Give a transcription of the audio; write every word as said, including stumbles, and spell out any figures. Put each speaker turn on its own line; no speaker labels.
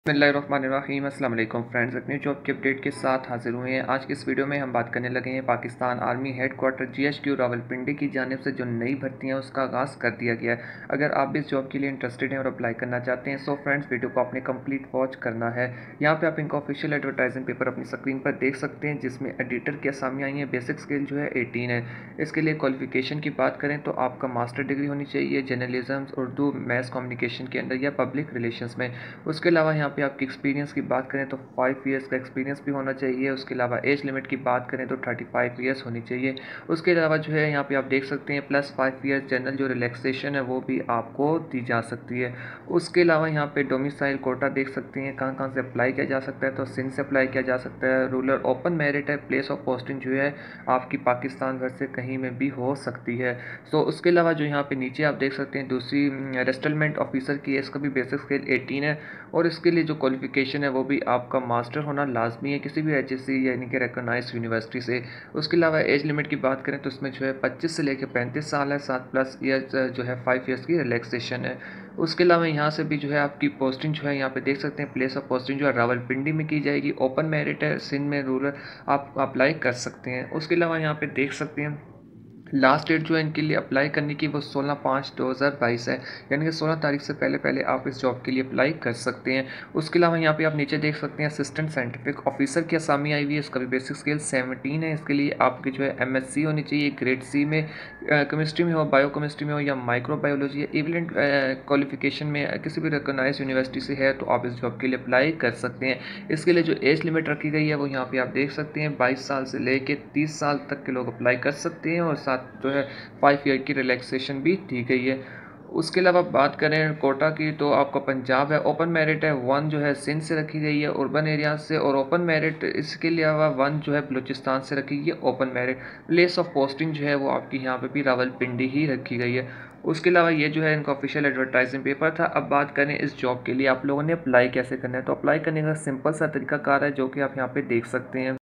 बिस्मिल्लाहिर्रहमानिर्रहीम अस्सलाम वालेकुम फ्रेंड्स, अपनी जॉब के अपडेट के साथ हाजिर हुए हैं। आज की इस वीडियो में हम बात करने लगे हैं Pakistan army headquarters GHQ Rawalpindi की जानिब से जो नई भर्तियां उसका आगाज़ कर दिया गया है। अगर आप भी इस जॉब के लिए इंटरेस्टेड हैं और अप्लाई करना चाहते हैं सो फ्रेंड्स वीडियो को आपने कंप्लीट वॉच करना है। यहाँ पे आप इनका ऑफिशियल एडवर्टाइजिंग पेपर अपनी स्क्रीन पर देख सकते हैं जिसमें एडिटर की असामी आई है। बेसिक स्किल जो है एटीन है। इसके लिए क्वालिफिकेशन की बात करें तो आपका मास्टर डिग्री होनी चाहिए जर्नलिज्म, उर्दू, मैथ कम्युनिकेशन के अंदर या पब्लिक रिलेशंस में। उसके अलावा यहाँ पे आपकी एक्सपीरियंस की बात करें तो फाइव इयर्स का एक्सपीरियंस भी होना चाहिए। उसके अलावा एज लिमिट की बात करें तो थर्टी फाइव ईयर्स होनी चाहिए। उसके अलावा जो है यहाँ पे आप देख सकते हैं प्लस फाइव ईयर्स जनरल जो रिलैक्सेशन है वो भी आपको दी जा सकती है। उसके अलावा यहाँ पे डोमिसाइल कोटा देख सकते हैं कहाँ कहाँ से अप्लाई किया जा सकता है। तो सिंध से अप्लाई किया जा सकता है। रूरल ओपन मेरिट है। प्लेस ऑफ पोस्टिंग जो है आपकी पाकिस्तान भर से कहीं में भी हो सकती है। सो उसके अलावा जो यहाँ पे नीचे आप देख सकते हैं दूसरी रेस्टलमेंट ऑफिसर की है। इसका भी बेसिक स्किल एटीन है और इसके लिए जो क्वालिफिकेशन है वो भी आपका मास्टर होना लाजमी है किसी भी एचएससी यानी कि रिकॉग्नाइज्ड यूनिवर्सिटी से। उसके अलावा एज लिमिट की बात करें तो इसमें जो है पच्चीस से लेकर पैंतीस साल है। सात प्लस ईयर्स जो है फाइव ईयर्स की रिलैक्सेशन है। उसके अलावा यहाँ से भी जो है आपकी पोस्टिंग जो है यहाँ पे देख सकते हैं प्लेस ऑफ पोस्टिंग जो है रावलपिंडी में की जाएगी। ओपन मेरिट है। सिंध में रूरल आप अप्लाई कर सकते हैं। उसके अलावा यहाँ पे देख सकते हैं लास्ट डेट जो है इनके लिए अप्लाई करने की वो सोलह पाँच दो हज़ार बाईस है, यानी कि सोलह तारीख से पहले पहले आप इस जॉब के लिए अप्लाई कर सकते हैं। उसके अलावा यहाँ पे आप नीचे देख सकते हैं असिस्टेंट साइंटिफिक ऑफिसर की असामी आई हुई है। इसका भी बेसिक स्किल सेवनटीन है। इसके लिए आपकी जो है एमएससी होनी चाहिए ग्रेड सी में, केमिस्ट्री में हो, बायो केमिस्ट्री में हो या माइक्रो बायोलॉजी या इवलेंट क्वालिफिकेशन में किसी भी रिकॉग्नाइज यूनिवर्सिटी से है तो आप इस जॉब के लिए अप्लाई कर सकते हैं। इसके लिए जो एज लिमिट रखी गई है वो यहाँ पे आप देख सकते हैं बाईस साल से लेके तीस साल तक के लोग अप्लाई कर सकते हैं और साथ जो है फाइव ईयर की रिलैक्सेशन भी दी गई है। उसके अलावा बात करें कोटा की तो आपका पंजाब है। ओपन मेरिट है। वन जो है सिंध से रखी गई है अर्बन एरिया से, और ओपन मेरिट इसके अलावा वन जो है बलूचिस्तान से रखी गई है open merit. Place of posting जो है वो आपकी यहाँ पे भी रावलपिंडी ही रखी गई है। उसके अलावा ये जो है इनका ऑफिशियल एडवर्टाइजिंग पेपर था। अब बात करें इस जॉब के लिए आप लोगों ने अप्लाई कैसे करना है। तो अप्लाई करने का सिंपल सा तरीकाकार है जो कि आप यहाँ पे देख सकते हैं।